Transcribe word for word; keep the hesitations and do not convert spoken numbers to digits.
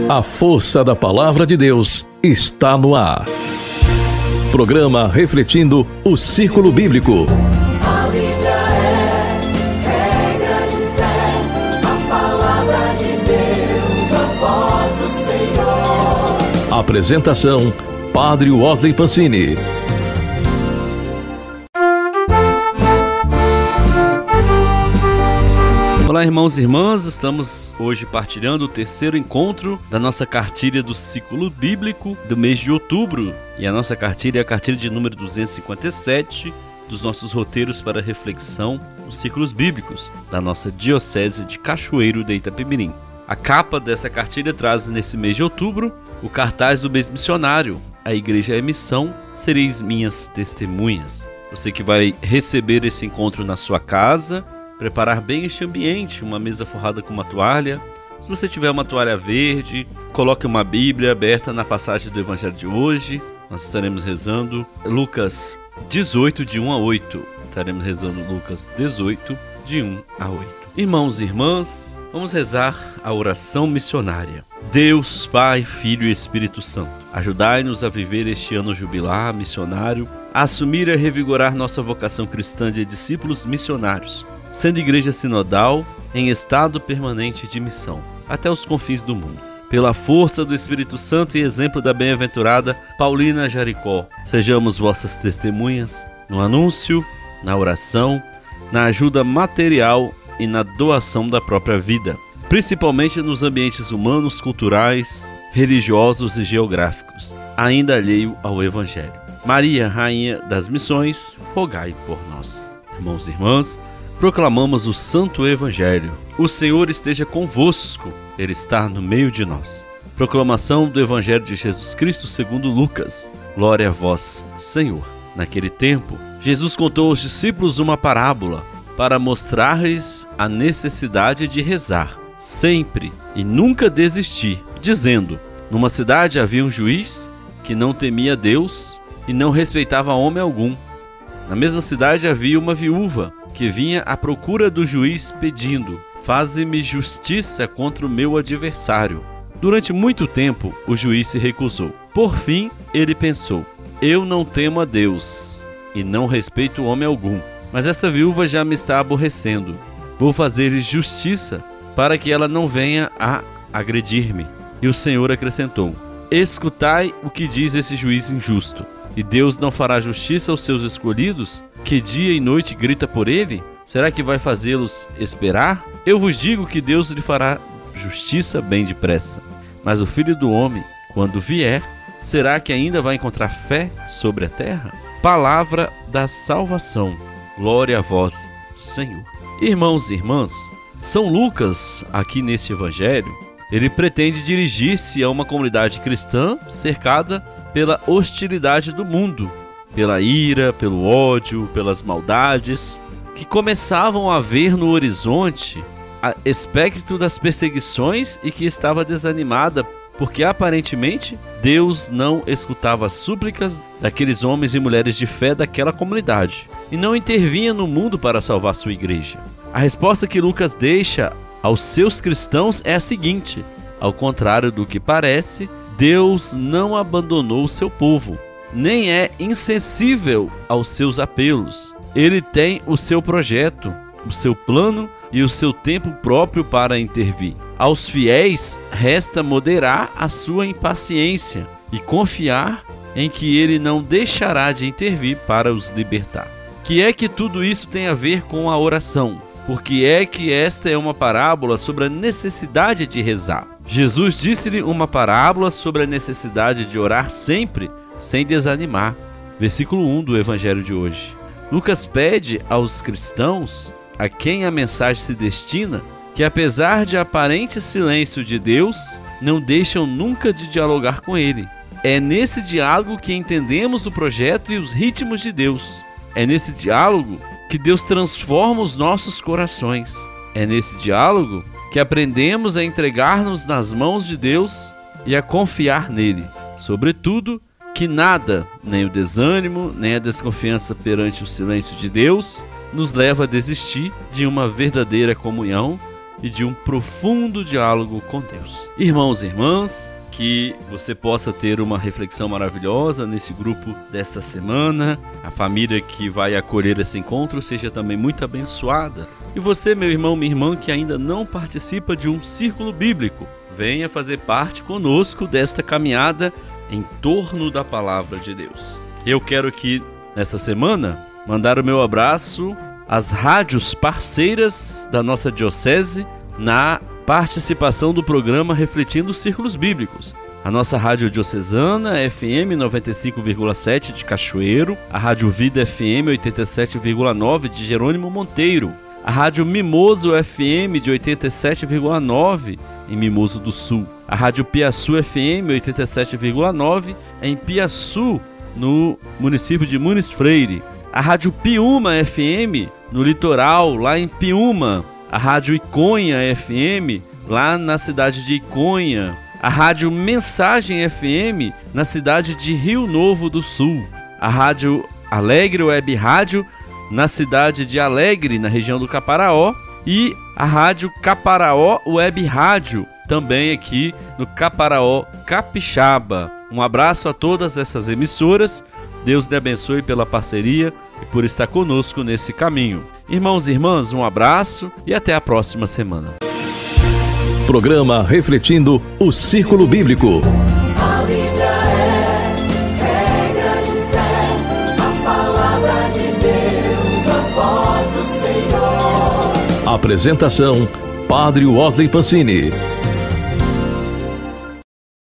A força da Palavra de Deus está no ar. Programa refletindo o Círculo Bíblico. A Bíblia é regra de fé, a Palavra de Deus, a voz do Senhor. Apresentação: Padre Wesley Pancini. Olá, irmãos e irmãs, estamos hoje partilhando o terceiro encontro da nossa cartilha do Círculo Bíblico do mês de outubro. E a nossa cartilha é a cartilha de número duzentos e cinquenta e sete dos nossos roteiros para reflexão, os círculos bíblicos da nossa Diocese de Cachoeiro de Itapemirim. A capa dessa cartilha traz nesse mês de outubro o cartaz do mês missionário: a Igreja é Missão, sereis minhas testemunhas. Você que vai receber esse encontro na sua casa, preparar bem este ambiente, uma mesa forrada com uma toalha. Se você tiver uma toalha verde, coloque uma Bíblia aberta na passagem do Evangelho de hoje. Nós estaremos rezando Lucas dezoito, de um a oito. Estaremos rezando Lucas dezoito, de um a oito. Irmãos e irmãs, vamos rezar a oração missionária. Deus, Pai, Filho e Espírito Santo, ajudai-nos a viver este ano jubilar missionário, a assumir e a revigorar nossa vocação cristã de discípulos missionários, sendo igreja sinodal em estado permanente de missão, até os confins do mundo. Pela força do Espírito Santo e exemplo da bem-aventurada Paulina Jaricó, sejamos vossas testemunhas no anúncio, na oração, na ajuda material e na doação da própria vida, principalmente nos ambientes humanos, culturais, religiosos e geográficos, ainda alheio ao Evangelho. Maria, Rainha das Missões, rogai por nós. Irmãos e irmãs, proclamamos o Santo Evangelho. O Senhor esteja convosco, Ele está no meio de nós. Proclamação do Evangelho de Jesus Cristo segundo Lucas. Glória a vós, Senhor. Naquele tempo, Jesus contou aos discípulos uma parábola para mostrar-lhes a necessidade de rezar sempre e nunca desistir, dizendo: numa cidade havia um juiz que não temia Deus e não respeitava homem algum. Na mesma cidade havia uma viúva que vinha à procura do juiz pedindo: faze-me justiça contra o meu adversário. Durante muito tempo o juiz se recusou. Por fim ele pensou: eu não temo a Deus e não respeito homem algum, mas esta viúva já me está aborrecendo. Vou fazer-lhe justiça para que ela não venha a agredir-me. E o Senhor acrescentou: escutai o que diz esse juiz injusto. E Deus não fará justiça aos seus escolhidos, que dia e noite grita por ele? Será que vai fazê-los esperar? Eu vos digo que Deus lhe fará justiça bem depressa. Mas o Filho do Homem, quando vier, será que ainda vai encontrar fé sobre a terra? Palavra da salvação. Glória a vós, Senhor. Irmãos e irmãs, São Lucas, aqui neste evangelho, ele pretende dirigir-se a uma comunidade cristã cercada pela hostilidade do mundo, pela ira, pelo ódio, pelas maldades, que começavam a ver no horizonte a espectro das perseguições e que estava desanimada porque aparentemente Deus não escutava as súplicas daqueles homens e mulheres de fé daquela comunidade e não intervinha no mundo para salvar sua igreja. A resposta que Lucas deixa aos seus cristãos é a seguinte: ao contrário do que parece, Deus não abandonou o seu povo, nem é insensível aos seus apelos. Ele tem o seu projeto, o seu plano e o seu tempo próprio para intervir. Aos fiéis resta moderar a sua impaciência e confiar em que Ele não deixará de intervir para os libertar. Que é que tudo isso tem a ver com a oração? Porque é que esta é uma parábola sobre a necessidade de rezar. Jesus disse-lhe uma parábola sobre a necessidade de orar sempre, sem desanimar. Versículo um do Evangelho de hoje. Lucas pede aos cristãos, a quem a mensagem se destina, que apesar de aparente silêncio de Deus, não deixam nunca de dialogar com Ele. É nesse diálogo que entendemos o projeto e os ritmos de Deus. É nesse diálogo que Deus transforma os nossos corações. É nesse diálogo que aprendemos a entregar-nos nas mãos de Deus e a confiar nele. Sobretudo, que nada, nem o desânimo, nem a desconfiança perante o silêncio de Deus, nos leva a desistir de uma verdadeira comunhão e de um profundo diálogo com Deus. Irmãos e irmãs, que você possa ter uma reflexão maravilhosa nesse grupo desta semana. A família que vai acolher esse encontro seja também muito abençoada. E você, meu irmão, minha irmã, que ainda não participa de um círculo bíblico, venha fazer parte conosco desta caminhada em torno da palavra de Deus. Eu quero aqui, nessa semana, mandar o meu abraço às rádios parceiras da nossa diocese na participação do programa Refletindo os Círculos Bíblicos. A nossa rádio diocesana, F M noventa e cinco vírgula sete de Cachoeiro, a Rádio Vida F M oitenta e sete vírgula nove de Jerônimo Monteiro, a Rádio Mimoso F M de oitenta e sete vírgula nove em Mimoso do Sul, a Rádio Piaçu F M oitenta e sete vírgula nove em Piaçu, no município de Muniz Freire, a Rádio Piúma F M no litoral, lá em Piúma, a Rádio Iconha F M, lá na cidade de Iconha, a Rádio Mensagem F M, na cidade de Rio Novo do Sul, a Rádio Alegre Web Rádio, na cidade de Alegre, na região do Caparaó, e a Rádio Caparaó Web Rádio, também aqui no Caparaó, Capixaba. Um abraço a todas essas emissoras, Deus lhe abençoe pela parceria e por estar conosco nesse caminho. Irmãos e irmãs, um abraço e até a próxima semana. Programa Refletindo o Círculo Bíblico. A Bíblia é regra de fé, a palavra de Deus, a voz do Senhor. Apresentação: Padre Wesley Pancini.